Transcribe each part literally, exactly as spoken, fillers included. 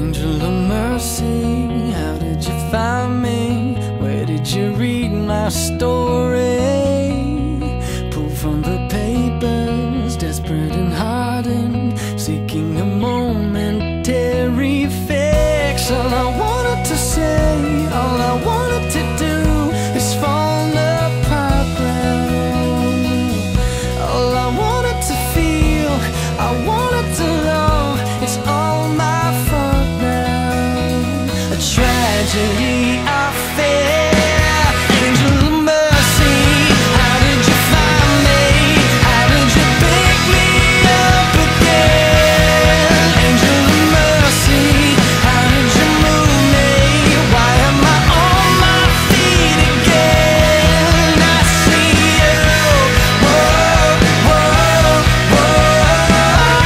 Angel of mercy, how did you find me? Where did you read my story? Pulled from the papers, desperate and hardened, seeking a momentary fix. All I wanted to say, all I wanted to do is fall apart now. All I wanted to feel, I wanted to love, it's all my fault now. A tragedy I fear. Angel of mercy, how did you find me? How did you pick me up again? Angel of mercy, how did you move me? Why am I on my feet again? I see you, whoa, whoa, whoa.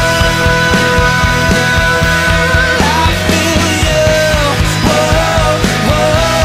I feel you, whoa, whoa,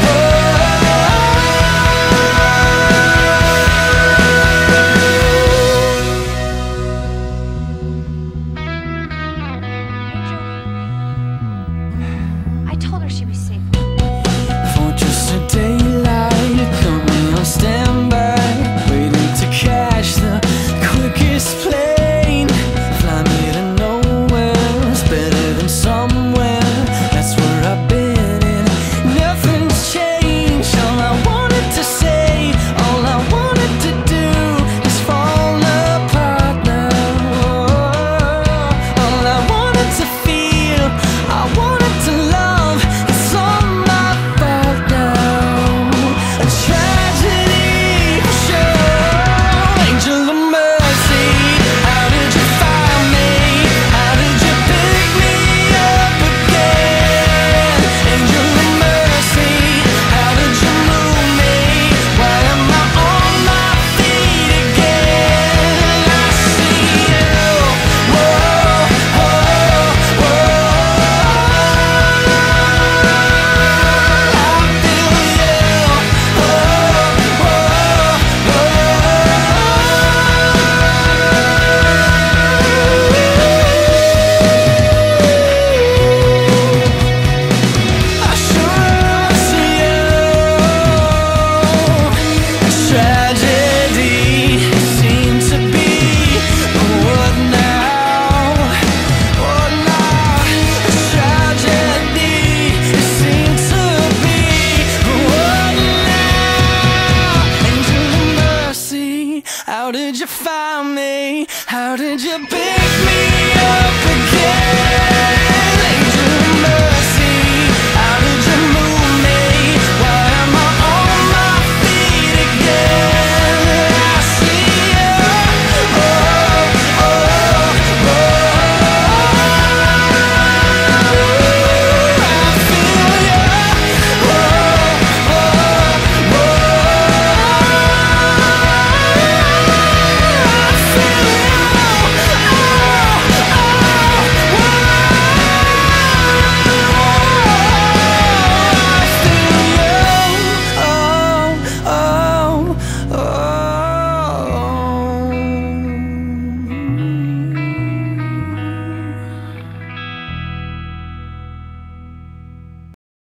I told her she was safe. Fortress of daylight, coming on standby, waiting to catch the quickest plane. Fly me to nowhere, it's better than somewhere. That's where I've been and nothing's changed. All I wanted to say, all I wanted to do is fall apart now. All I wanted to feel, I wanted to love, it's all my fault now. A tragedy for sure. Angel of mercy, how did you find me? How did you pick me up again? Angel of mercy, how did you move me? Why am I on my feet again? I see you, whoa, whoa, whoa. I feel you, whoa, whoa, I sure see you. A tragedy seemed to be, but what now? What now? A tragedy seemed to be, but what now? Angel of mercy, how did you find me? How did you pick me up again?